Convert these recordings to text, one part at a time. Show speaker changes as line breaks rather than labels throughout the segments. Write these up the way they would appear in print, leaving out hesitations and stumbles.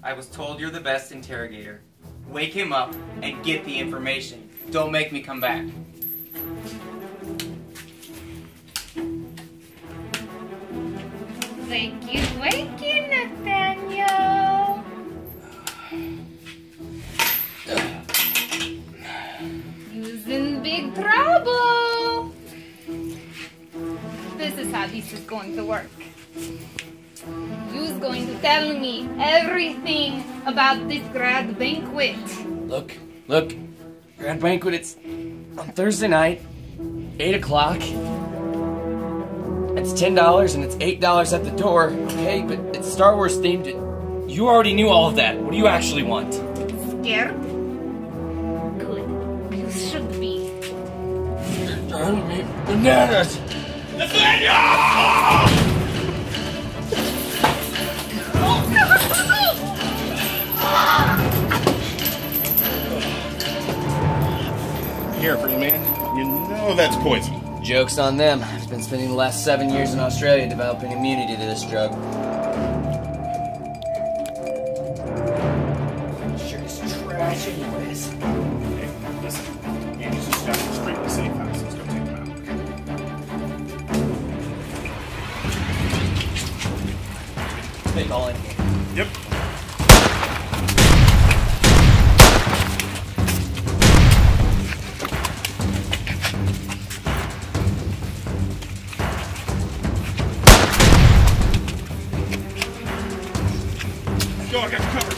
I was told you're the best interrogator. Wake him up and get the information. Don't make me come back.
Wakey, Nathaniel. You's in big trouble. This is how this is going to work. You's going to tell me everything about this grad banquet.
Look, grad banquet, it's on Thursday night, 8 o'clock. It's $10 and it's $8 at the door, okay? But it's Star Wars themed. You already knew all of that. What do you actually want?
Scared? Good. You should be.
You're driving me bananas!
Nathaniel! Careful, man. You know that's poison.
Joke's on them. I've been spending the last 7 years in Australia developing immunity to this drug. Sure is trash anyways.
Hey, listen. Andy's just got him straight to the safe house. Let's go take him out.
Take all in here.
Yep. Go, I got you covered.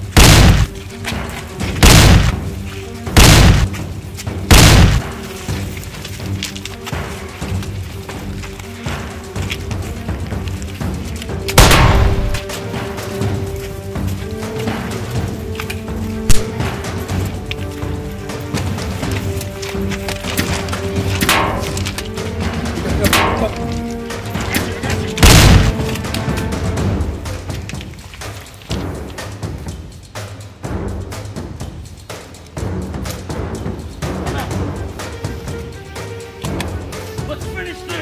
Let's finish this!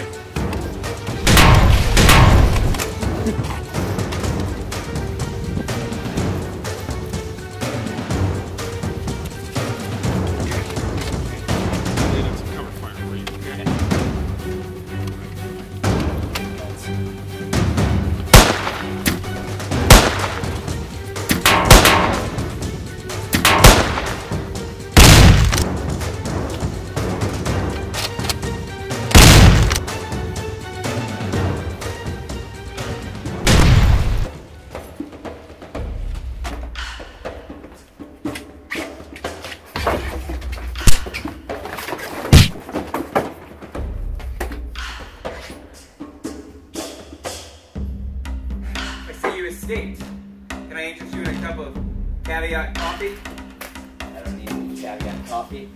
Escaped. Can I interest you in a cup of caveat coffee?
I don't need any caveat coffee.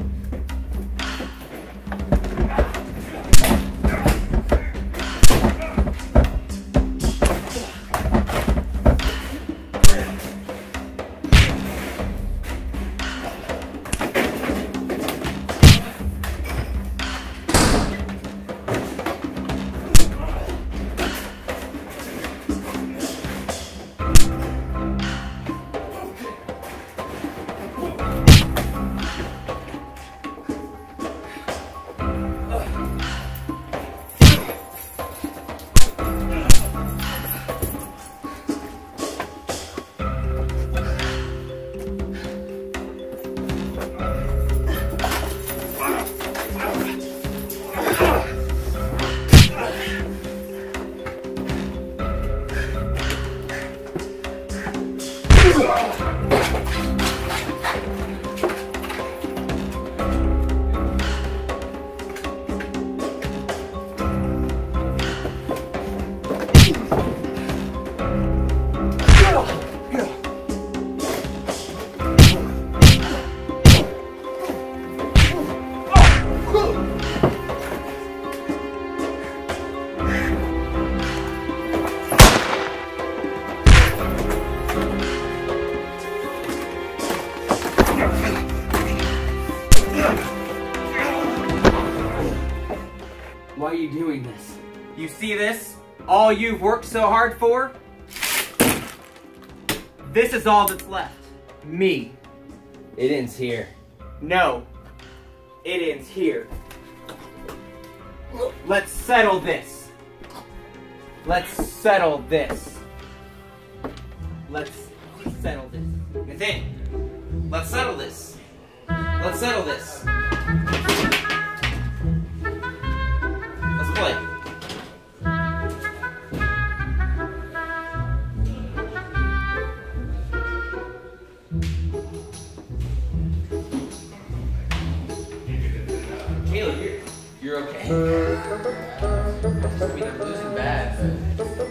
Why are you doing this?
You see this? All you've worked so hard for? This is all that's left. Me.
It ends here.
No. It ends here. Let's settle this. Let's settle this. Let's settle this. Nathaniel, let's settle this. Let's settle this. Let's play.
Caleb, you're okay. I mean, I'm losing bad, but